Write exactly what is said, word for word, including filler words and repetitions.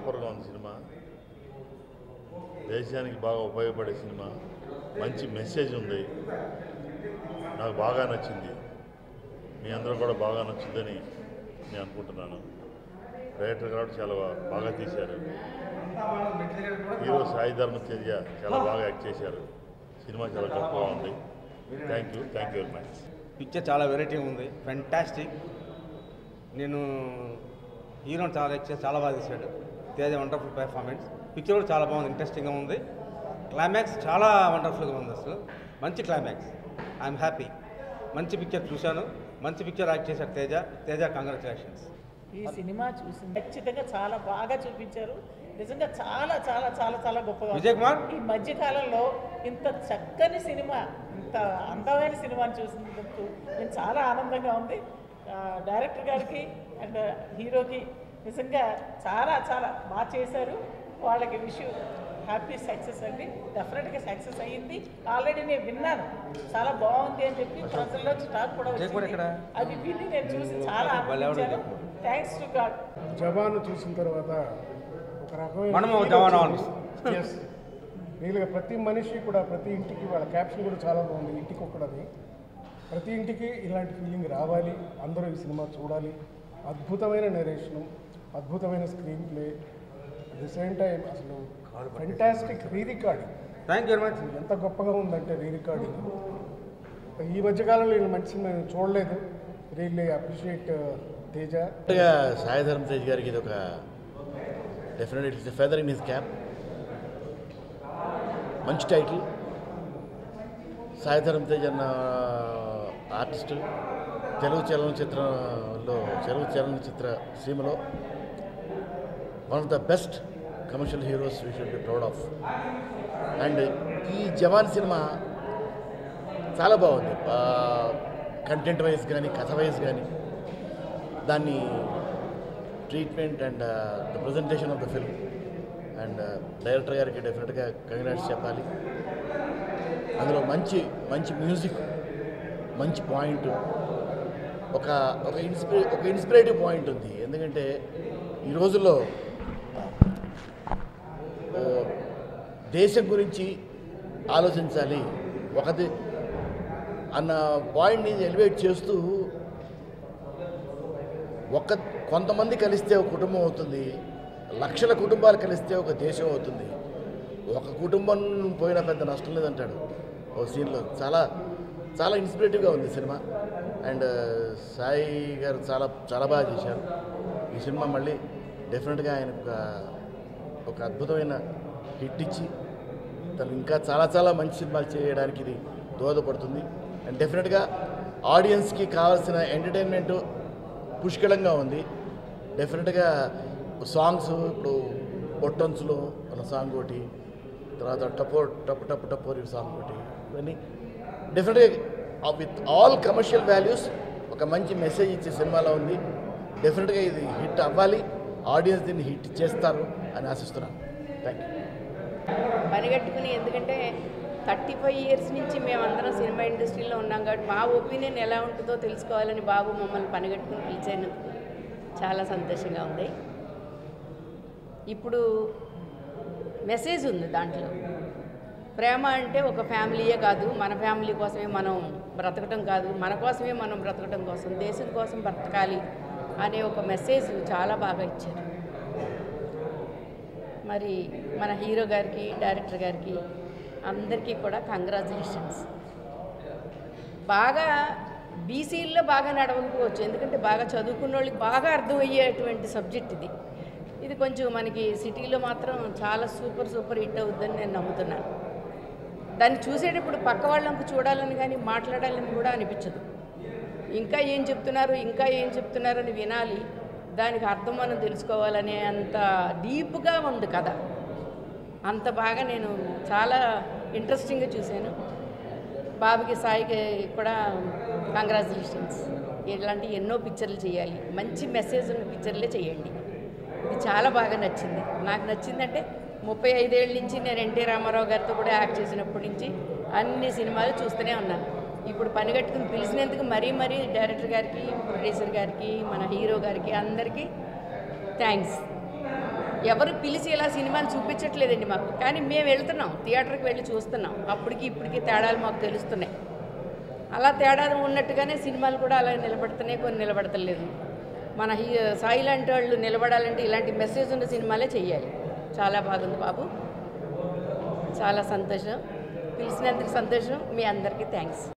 సూపర్గా ఉంది సినిమా. దేశానికి బాగా ఉపయోగపడే సినిమా, మంచి మెసేజ్ ఉంది, నాకు బాగా నచ్చింది. మీ అందరూ కూడా బాగా నచ్చుద్దని నేను అనుకుంటున్నాను. డైరెక్టర్ గారు చాలా బాగా తీశారు. హీరో సాయి ధర్మ తేజ చాలా బాగా యాక్ట్ చేశారు. సినిమా చాలా గొప్పగా ఉంది. Thank you thank you very much. Picture చాలా వెరైటీ ఉంది, ఫెంటాస్టిక్. నేను హీరోని చాలా యాక్ట్ చాలా బాగా తీశాడు. Teja wonderful performance. పిక్చర్ కూడా చాలా బాగుంది, ఇంట్రెస్టింగ్గా ఉంది. క్లైమాక్స్ చాలా వండర్ఫుల్గా ఉంది. అసలు మంచి క్లైమాక్స్. I'm happy. మంచి పిక్చర్ చూశాను, మంచి పిక్చర్ యాక్ట్ చేశారు తేజ. తేజ కంగ్రాచులేషన్స్. ఈ సినిమా చూసి ఖచ్చితంగా చాలా బాగా చూపించారు. నిజంగా చాలా చాలా చాలా చాలా గొప్పగా విజయ్ కుమార్ ఈ మధ్యకాలంలో ఇంత చక్కని సినిమా, ఇంత అందమైన సినిమాని చూసినందుకు నేను చాలా ఆనందంగా ఉంది. డైరెక్టర్ గారికి అండ్ హీరోకి నిజంగా చాలా చాలా బాగా చేశారు. వాళ్ళకి విష్ హ్యాపీ సక్సెస్ అండి. డెఫినెట్గా సక్సెస్ అయ్యింది. ఆల్రెడీ నేను విన్నాను చాలా బాగుంది అని చెప్పి ప్రజల్లో స్టాక్ కూడా వచ్చింది. అది విని నేను చూసి చాలా ఆనందించాను. Thanks to God. జవాను చూసిన తర్వాత ఒక రకమైన రియల్గా ప్రతి మనిషి కూడా, ప్రతి ఇంటికి వాళ్ళ క్యాప్షన్ కూడా చాలా బాగుంది. ఇంటికి ఒక్కడది, ప్రతి ఇంటికి ఇలాంటి ఫీలింగ్ రావాలి, అందరూ ఈ సినిమా చూడాలి. అద్భుతమైన నెరేషను, అద్భుతమైన screenplay, at the same time అసలు fantastic re recording. Thank you very much. ఎంత గొప్పగా ఉందంటే రీ రికార్డింగ్. ఈ మధ్యకాలంలో నేను మంచి సినిమా చూడలేదు. Really appreciate Teja. సాయి ధర్మ తేజ్ గారికి ఇది ఒక definite it's feather in his cap. మంచి టైటిల్. సాయి ధర్మ తేజ్ అన్న ఆర్టిస్టు తెలుగు చలనచిత్రంలో తెలుగు చలనచిత్ర సీమలో one of the best commercial heroes we should be proud of. And ఈ జవాన్ సినిమా చాలా బాగుంది. కంటెంట్ వైజ్ కానీ, కథ వైజ్ కానీ, దాన్ని treatment and the presentation of the film. And director గారికి డెఫినెట్గా కంగ్రాట్స్ చెప్పాలి. అందులో మంచి మంచి మ్యూజిక్, మంచి పాయింట్, ఒక ఒక ఇన్స్పిరే ఒక ఇన్స్పిరేటివ్ పాయింట్ ఉంది. ఎందుకంటే ఈ రోజుల్లో దేశం గురించి ఆలోచించాలి ఒకటి అన్న పాయింట్ని ఎలివేట్ చేస్తూ, ఒక కొంతమంది కలిస్తే ఒక కుటుంబం అవుతుంది, లక్షల కుటుంబాలు కలిస్తే ఒక దేశం అవుతుంది. ఒక కుటుంబం పోయినా పెద్ద నష్టం లేదంటాడు ఓ సీన్లో. చాలా చాలా ఇన్స్పిరేటివ్గా ఉంది సినిమా. అండ్ సాయి గారు చాలా చాలా బాగా చేశారు ఈ సినిమా. మళ్ళీ డెఫినెట్గా ఆయన ఒక ఒక అద్భుతమైన హిట్ ఇచ్చి తను ఇంకా చాలా చాలా మంచి సినిమాలు చేయడానికి ఇది దోహదపడుతుంది. అండ్ డెఫినెట్గా ఆడియన్స్కి కావాల్సిన ఎంటర్టైన్మెంట్ పుష్కలంగా ఉంది. డెఫినెట్గా సాంగ్స్ ఇప్పుడు పొట్టన్స్లో అన్న సాంగ్ ఒకటి, తర్వాత టపో టప్పు టప్పు టపోరి సాంగ్ ఒకటి, ఇవన్నీ డెఫినెట్గా విత్ ఆల్ కమర్షియల్ వాల్యూస్ ఒక మంచి మెసేజ్ ఇచ్చే సినిమాలో ఉంది. డెఫినెట్గా ఇది హిట్ అవ్వాలి, ఆడియన్స్ దీన్ని హిట్ చేస్తారు అని ఆశిస్తున్నాను. Thank you. పనిగట్టుకుని, ఎందుకంటే థర్టీ ఫైవ్ ఇయర్స్ నుంచి మేమందరం సినిమా ఇండస్ట్రీలో ఉన్నాం కాబట్టి మా ఒపీనియన్ ఎలా ఉంటుందో తెలుసుకోవాలని బాబు మమ్మల్ని పనిగట్టుకుని పిలిచేందుకు చాలా సంతోషంగా ఉంది. ఇప్పుడు మెసేజ్ ఉంది దాంట్లో. ప్రేమ అంటే ఒక ఫ్యామిలీయే కాదు, మన ఫ్యామిలీ కోసమే మనం బ్రతకటం కాదు, మన కోసమే మనం బ్రతకటం కోసం, దేశం కోసం బ్రతకాలి అనే ఒక మెసేజ్ చాలా బాగా ఇచ్చారు. మరి మన హీరో గారికి, డైరెక్టర్ గారికి అందరికీ కూడా కంగ్రాచులేషన్స్. బాగా బీసీల్లో బాగా నడవకపోవచ్చు, ఎందుకంటే బాగా చదువుకున్న వాళ్ళకి బాగా అర్థమయ్యేటువంటి సబ్జెక్ట్ ఇది. ఇది కొంచెం మనకి సిటీలో మాత్రం చాలా సూపర్ సూపర్ హిట్ అవుద్దని నేను నమ్ముతున్నాను. దాన్ని చూసేటప్పుడు పక్క వాళ్ళంకు చూడాలని కానీ మాట్లాడాలని కూడా అనిపించదు. ఇంకా ఏం చెప్తున్నారు ఇంకా ఏం చెప్తున్నారు అని వినాలి, దానికి అర్థం మనం తెలుసుకోవాలనే అంత డీప్గా ఉంది కథ. అంత బాగా నేను చాలా ఇంట్రెస్టింగ్గా చూశాను. బాబుకి, సాయికి కూడా కంగ్రాచులేషన్స్. ఇలాంటి ఎన్నో పిక్చర్లు చేయాలి, మంచి మెసేజ్ ఉన్న పిక్చర్లే చేయండి. ఇది చాలా బాగా నచ్చింది. నాకు నచ్చిందంటే ముప్పై ఐదేళ్ళ నుంచి నేను ఎన్టీ రామారావు గారితో కూడా యాక్ట్ చేసినప్పటి నుంచి అన్ని సినిమాలు చూస్తూనే ఉన్నాను. ఇప్పుడు పనిగట్టుకుని పిలిచినందుకు మరీ మరీ డైరెక్టర్ గారికి, ప్రొడ్యూసర్ గారికి, మన హీరో గారికి అందరికీ థ్యాంక్స్. ఎవరు పిలిచి ఇలా సినిమాని చూపించట్లేదండి మాకు, కానీ మేము వెళ్తున్నాం థియేటర్కి వెళ్ళి చూస్తున్నాం. అప్పటికి ఇప్పటికి తేడాలు మాకు తెలుస్తున్నాయి. అలా తేడా ఉన్నట్టుగానే సినిమాలు కూడా అలా నిలబడుతున్నాయి, కొన్ని నిలబడతలేదు. మన హీ సాయి లాంటి వాళ్ళు నిలబడాలంటే ఇలాంటి మెసేజ్ ఉన్న సినిమాలే చెయ్యాలి. చాలా బాగుంది బాబు, చాలా సంతోషం. పిలిచినందుకు సంతోషం. మీ అందరికీ థ్యాంక్స్.